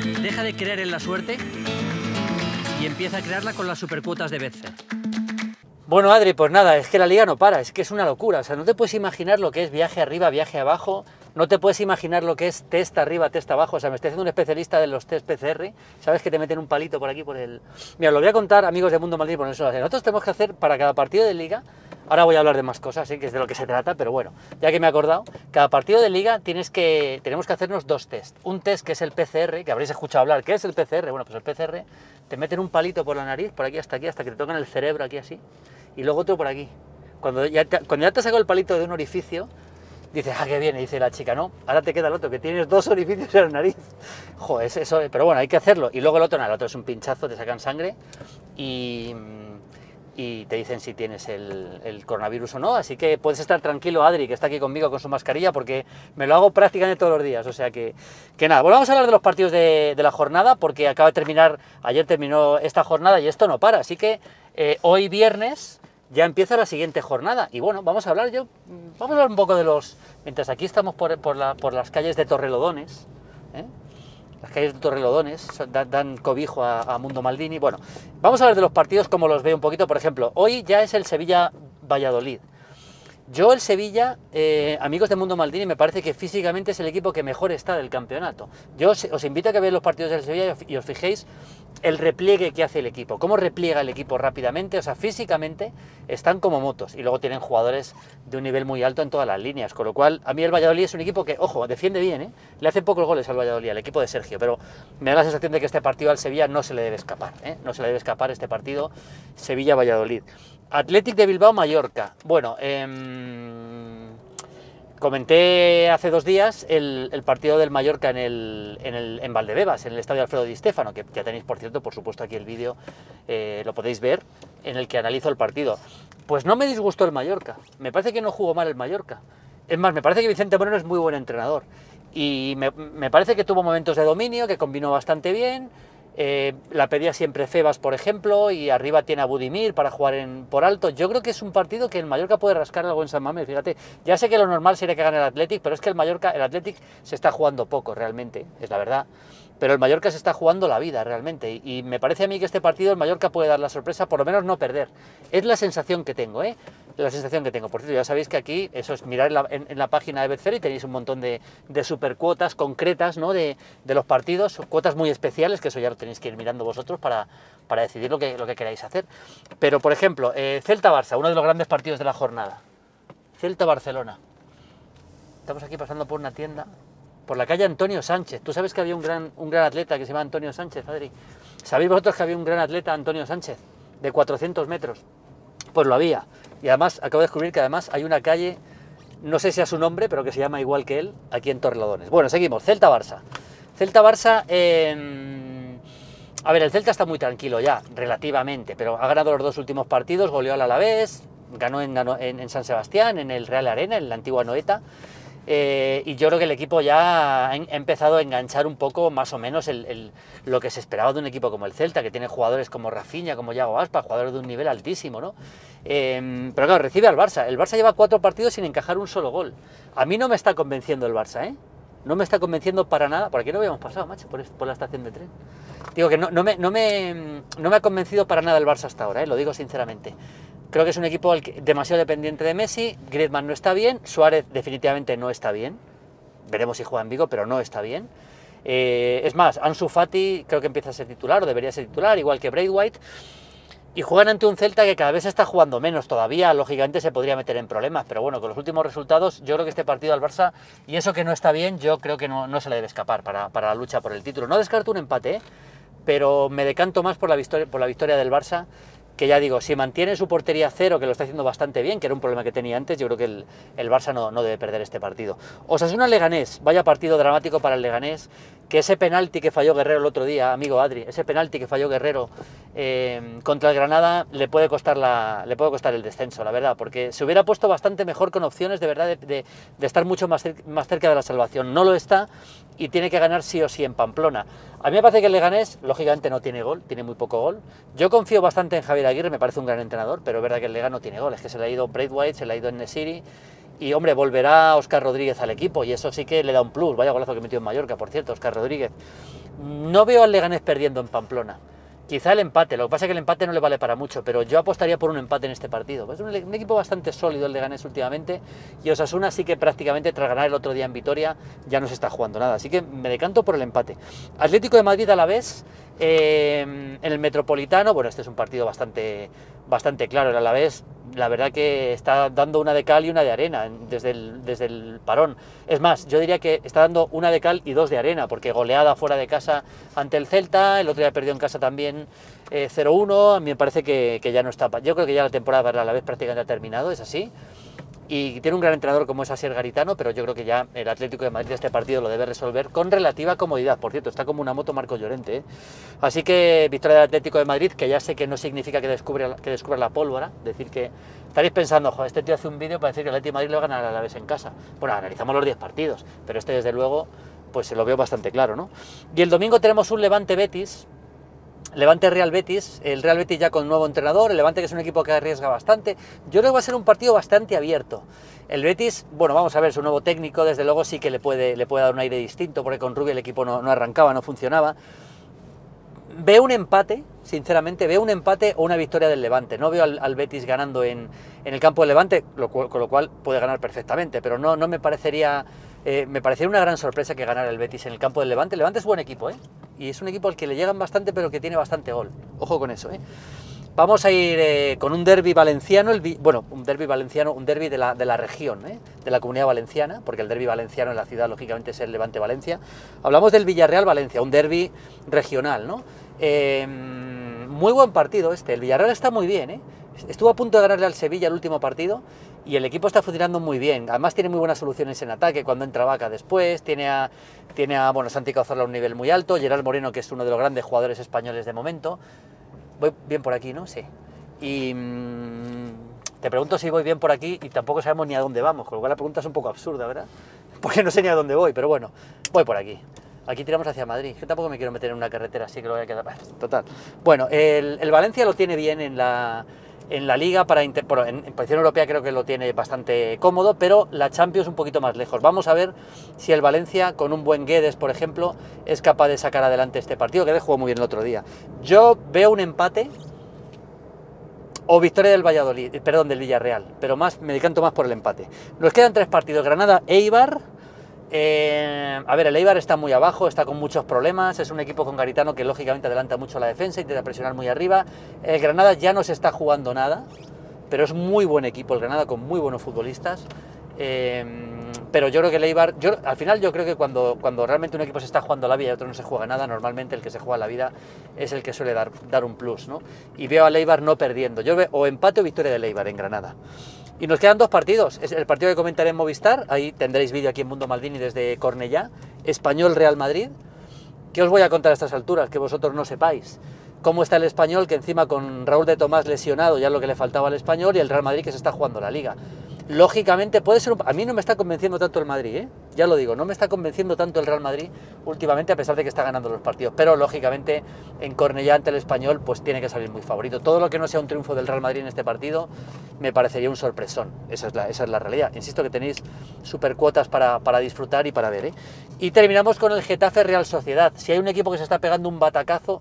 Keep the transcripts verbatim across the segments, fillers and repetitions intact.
Deja de creer en la suerte y empieza a crearla con las supercuotas de Betfair. Bueno, Adri, pues nada, es que la liga no para, es que es una locura. O sea, no te puedes imaginar lo que es viaje arriba, viaje abajo, no te puedes imaginar lo que es test arriba, test abajo. O sea, me estoy haciendo un especialista de los test P C R, ¿sabes? Que te meten un palito por aquí, por el... Mira, lo voy a contar, amigos de Mundo Maldini, por eso nosotros tenemos que hacer para cada partido de liga, ahora voy a hablar de más cosas, ¿sí? Que es de lo que se trata, pero bueno, ya que me he acordado, cada partido de liga tienes que, tenemos que hacernos dos test. Un test que es el P C R, que habréis escuchado hablar, ¿qué es el P C R? Bueno, pues el P C R, te meten un palito por la nariz, por aquí hasta aquí, hasta que te tocan el cerebro, aquí así, y luego otro por aquí. Cuando ya te, cuando ya te sacado el palito de un orificio, dices, ah, qué bien, y dice la chica, no, ahora te queda el otro, que tienes dos orificios en la nariz. Joder, eso, pero bueno, hay que hacerlo. Y luego el otro, nada, el otro es un pinchazo, te sacan sangre y, y te dicen si tienes el, el coronavirus o no. Así que puedes estar tranquilo, Adri, que está aquí conmigo con su mascarilla, porque me lo hago prácticamente todos los días. O sea que, que nada, bueno, vamos a hablar de los partidos de, de la jornada, porque acaba de terminar, ayer terminó esta jornada y esto no para. Así que eh, hoy viernes ya empieza la siguiente jornada y bueno, vamos a hablar yo, vamos a hablar un poco de los, mientras aquí estamos por, por, la, por las calles de Torrelodones, ¿eh? Las calles de Torrelodones dan, dan cobijo a, a Mundo Maldini. Bueno, vamos a hablar de los partidos como los veo un poquito. Por ejemplo, hoy ya es el Sevilla-Valladolid. Yo el Sevilla, eh, amigos de Mundo Maldini, me parece que físicamente es el equipo que mejor está del campeonato. Yo os, os invito a que veáis los partidos del Sevilla y os fijéis el repliegue que hace el equipo, cómo repliega el equipo rápidamente. O sea, físicamente están como motos y luego tienen jugadores de un nivel muy alto en todas las líneas, con lo cual a mí el Valladolid es un equipo que, ojo, defiende bien, ¿eh? Le hacen pocos goles al Valladolid, al equipo de Sergio, pero me da la sensación de que este partido al Sevilla no se le debe escapar, ¿eh? No se le debe escapar este partido Sevilla-Valladolid. Athletic de Bilbao-Mallorca. Bueno, eh, comenté hace dos días el, el partido del Mallorca en, el, en, el, en Valdebebas, en el estadio Alfredo Di Stéfano, que ya tenéis, por cierto, por supuesto, aquí el vídeo, eh, lo podéis ver, en el que analizo el partido. Pues no me disgustó el Mallorca, me parece que no jugó mal el Mallorca. Es más, me parece que Vicente Moreno es muy buen entrenador y me, me parece que tuvo momentos de dominio, que combinó bastante bien. Eh, la pedía siempre Febas, por ejemplo, y arriba tiene a Budimir para jugar en, por alto. Yo creo que es un partido que el Mallorca puede rascar algo en San Mamés, fíjate. Ya sé que lo normal sería que gane el Athletic, pero es que el Mallorca, el Athletic se está jugando poco realmente, es la verdad. Pero el Mallorca se está jugando la vida realmente, y, y me parece a mí que este partido el Mallorca puede dar la sorpresa, por lo menos no perder. Es la sensación que tengo, ¿eh? La sensación que tengo. Por cierto, ya sabéis que aquí, eso es mirar en la, en, en la página de Betfair y tenéis un montón de, de supercuotas concretas, ¿no? de, de los partidos, cuotas muy especiales, que eso ya lo tenéis que ir mirando vosotros para, para decidir lo que, lo que queráis hacer. Pero, por ejemplo, eh, Celta-Barça, uno de los grandes partidos de la jornada. Celta-Barcelona. Estamos aquí pasando por una tienda, por la calle Antonio Sánchez. Tú sabes que había un gran, un gran atleta que se llama Antonio Sánchez, Adri. ¿Sabéis vosotros que había un gran atleta, Antonio Sánchez, de cuatrocientos metros? Pues lo había. Y además, acabo de descubrir que además hay una calle, no sé si a su nombre, pero que se llama igual que él, aquí en Torrelodones. Bueno, seguimos. Celta-Barça. Celta-Barça, eh... a ver, el Celta está muy tranquilo ya, relativamente, pero ha ganado los dos últimos partidos, goleó al Alavés, ganó en, en, en San Sebastián, en el Real Arena, en la antigua Anoeta. Eh, y yo creo que el equipo ya ha empezado a enganchar un poco más o menos el, el, lo que se esperaba de un equipo como el Celta, que tiene jugadores como Rafinha, como Yago Aspas, jugadores de un nivel altísimo, ¿no? Eh, pero claro, recibe al Barça. El Barça lleva cuatro partidos sin encajar un solo gol. A mí no me está convenciendo el Barça, ¿eh? No me está convenciendo para nada. Por aquí no habíamos pasado, macho, por, por la estación de tren. Digo que no, no, me, no, me, no me ha convencido para nada el Barça hasta ahora, ¿eh? Lo digo sinceramente. Creo que es un equipo demasiado dependiente de Messi. Griezmann no está bien, Suárez definitivamente no está bien, veremos si juega en Vigo, pero no está bien. Eh, es más, Ansu Fati creo que empieza a ser titular, o debería ser titular, igual que Braithwaite, y juegan ante un Celta que cada vez está jugando menos todavía, lógicamente se podría meter en problemas, pero bueno, con los últimos resultados, yo creo que este partido al Barça, y eso que no está bien, yo creo que no, no se le debe escapar para, para la lucha por el título. No descarto un empate, ¿eh? Pero me decanto más por la victoria, por la victoria del Barça, que ya digo, si mantiene su portería cero, que lo está haciendo bastante bien, que era un problema que tenía antes, yo creo que el, el Barça no, no debe perder este partido. Osasuna-Leganés, vaya partido dramático para el Leganés, que ese penalti que falló Guerrero el otro día, amigo Adri, ese penalti que falló Guerrero eh, contra el Granada le puede costar la, le puede costar el descenso, la verdad, porque se hubiera puesto bastante mejor con opciones de verdad de, de, de estar mucho más, cer más cerca de la salvación. No lo está y tiene que ganar sí o sí en Pamplona. A mí me parece que el Leganés, lógicamente, no tiene gol, tiene muy poco gol. Yo confío bastante en Javier Aguirre, me parece un gran entrenador, pero es verdad que el Lega no tiene gol, es que se le ha ido Braithwaite, se le ha ido En-Nesyri, Y, hombre, volverá Óscar Rodríguez al equipo, y eso sí que le da un plus. Vaya golazo que metió en Mallorca, por cierto, Óscar Rodríguez. No veo al Leganés perdiendo en Pamplona. Quizá el empate, lo que pasa es que el empate no le vale para mucho, pero yo apostaría por un empate en este partido. Es un, un equipo bastante sólido el Leganés últimamente, y Osasuna sí que prácticamente tras ganar el otro día en Vitoria ya no se está jugando nada, así que me decanto por el empate. Atlético de Madrid a la vez, eh, en el Metropolitano, bueno, este es un partido bastante, bastante claro, el Alavés, la verdad que está dando una de cal y una de arena desde el, desde el parón. Es más, yo diría que está dando una de cal y dos de arena, porque goleada fuera de casa ante el Celta, el otro día perdió en casa también eh, cero uno, a mí me parece que, que ya no está, yo creo que ya la temporada para la vez prácticamente ha terminado, es así, y tiene un gran entrenador como es Asier Garitano, pero yo creo que ya el Atlético de Madrid este partido lo debe resolver con relativa comodidad. Por cierto, está como una moto Marco Llorente, ¿eh? Así que victoria del Atlético de Madrid, que ya sé que no significa que descubra, que descubra la pólvora, decir que estaréis pensando, joder, este tío hace un vídeo para decir que el Atlético de Madrid le va a ganar a la vez en casa. Bueno, analizamos los diez partidos, pero este desde luego pues se lo veo bastante claro, ¿no? Y el domingo tenemos un Levante Betis, Levante Real Betis, el Real Betis ya con nuevo entrenador, el Levante que es un equipo que arriesga bastante. Yo creo que va a ser un partido bastante abierto. El Betis, bueno, vamos a ver, su nuevo técnico, desde luego sí que le puede, le puede dar un aire distinto, porque con Rubio el equipo no, no arrancaba, no funcionaba. Veo un empate, sinceramente, veo un empate o una victoria del Levante. No veo al, al Betis ganando en, en el campo del Levante, lo cual, con lo cual puede ganar perfectamente, pero no, no me parecería... Eh, me parecería una gran sorpresa que ganara el Betis en el campo del Levante. El Levante es buen equipo, ¿eh? Y es un equipo al que le llegan bastante, pero que tiene bastante gol. Ojo con eso, ¿eh? Vamos a ir eh, con un derbi valenciano, el, bueno, un derbi valenciano, un derbi de la, de la región, ¿eh? De la Comunidad Valenciana, porque el derbi valenciano en la ciudad, lógicamente, es el Levante-Valencia. Hablamos del Villarreal-Valencia, un derbi regional, ¿no? Eh, muy buen partido este, el Villarreal está muy bien, ¿eh? Estuvo a punto de ganarle al Sevilla el último partido, y el equipo está funcionando muy bien. Además tiene muy buenas soluciones en ataque, cuando entra Vaca después, tiene a, tiene a bueno, Santi Cazorla a un nivel muy alto, Gerard Moreno, que es uno de los grandes jugadores españoles de momento. Voy bien por aquí, ¿no? Sí. Y mmm, te pregunto si voy bien por aquí y tampoco sabemos ni a dónde vamos, con lo cual la pregunta es un poco absurda, ¿verdad? Porque no sé ni a dónde voy, pero bueno, voy por aquí. Aquí tiramos hacia Madrid, que tampoco me quiero meter en una carretera así que lo voy a quedar... Total. Bueno, el, el Valencia lo tiene bien en la... En la Liga, para inter... bueno, en, en posición europea creo que lo tiene bastante cómodo, pero la Champions un poquito más lejos. Vamos a ver si el Valencia, con un buen Guedes, por ejemplo, es capaz de sacar adelante este partido. Guedes jugó muy bien el otro día. Yo veo un empate o victoria del Valladolid, perdón, del Villarreal, pero más me decanto más por el empate. Nos quedan tres partidos: Granada, Eibar. Eh, a ver, el Eibar está muy abajo, está con muchos problemas, es un equipo con Garitano que lógicamente adelanta mucho la defensa, intenta presionar muy arriba. El Granada ya no se está jugando nada, pero es muy buen equipo el Granada, con muy buenos futbolistas. Eh, pero yo creo que el Eibar, yo, al final yo creo que cuando, cuando realmente un equipo se está jugando la vida y otro no se juega nada, normalmente el que se juega la vida es el que suele dar, dar un plus, ¿no? Y veo al Eibar no perdiendo, yo veo o empate o victoria del Eibar en Granada. Y nos quedan dos partidos, es el partido que comentaré en Movistar, ahí tendréis vídeo aquí en Mundo Maldini desde Cornellá, Español-Real Madrid. ¿Qué os voy a contar a estas alturas? Que vosotros no sepáis. Cómo está el Español, que encima con Raúl de Tomás lesionado, ya lo que le faltaba al Español, y el Real Madrid que se está jugando la Liga. Lógicamente puede ser un... A mí no me está convenciendo tanto el Madrid, ¿eh? Ya lo digo, no me está convenciendo tanto el Real Madrid últimamente, a pesar de que está ganando los partidos, pero lógicamente en Cornellá ante el Español pues tiene que salir muy favorito. Todo lo que no sea un triunfo del Real Madrid en este partido me parecería un sorpresón, esa es la, esa es la realidad. Insisto que tenéis super cuotas para, para disfrutar y para ver, ¿eh? Y terminamos con el Getafe Real Sociedad. Si hay un equipo que se está pegando un batacazo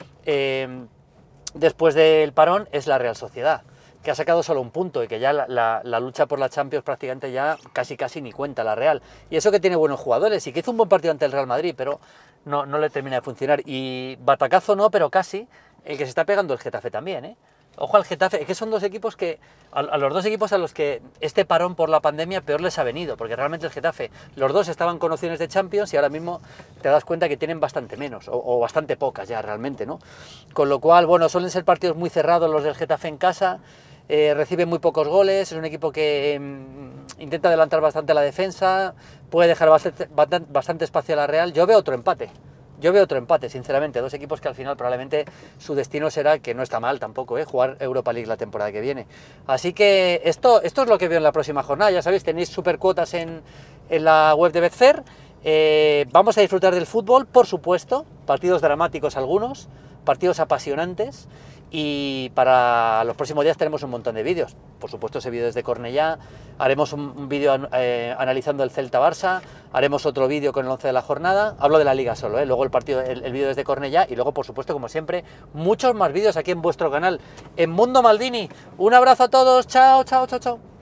eh, después del parón, es la Real Sociedad, que ha sacado solo un punto y que ya la, la, la lucha por la Champions prácticamente ya casi casi ni cuenta la Real. Y eso que tiene buenos jugadores y que hizo un buen partido ante el Real Madrid, pero no, no le termina de funcionar. Y batacazo no, pero casi, el que se está pegando el Getafe también, ¿eh? Ojo al Getafe, es que son dos equipos que, a, a los dos equipos a los que este parón por la pandemia peor les ha venido, porque realmente el Getafe, los dos estaban con opciones de Champions y ahora mismo te das cuenta que tienen bastante menos, o, o bastante pocas ya realmente, ¿no? Con lo cual, bueno, suelen ser partidos muy cerrados los del Getafe en casa. Eh, recibe muy pocos goles, es un equipo que eh, intenta adelantar bastante la defensa, puede dejar bastante, bastante espacio a la Real. Yo veo otro empate, yo veo otro empate, sinceramente, dos equipos que al final probablemente su destino será, que no está mal tampoco, ¿eh? Jugar Europa League la temporada que viene. Así que esto, esto es lo que veo en la próxima jornada, ya sabéis, tenéis super cuotas en, en la web de Betfair. Eh, vamos a disfrutar del fútbol, por supuesto, partidos dramáticos algunos, partidos apasionantes, y para los próximos días tenemos un montón de vídeos. Por supuesto, ese vídeo desde Cornellá, haremos un, un vídeo eh, analizando el Celta-Barça, haremos otro vídeo con el once de la jornada, hablo de la Liga solo, ¿eh? Luego el partido, el, el vídeo desde Cornellá, y luego, por supuesto, como siempre, muchos más vídeos aquí en vuestro canal, en Mundo Maldini. Un abrazo a todos, chao, chao, chao, chao.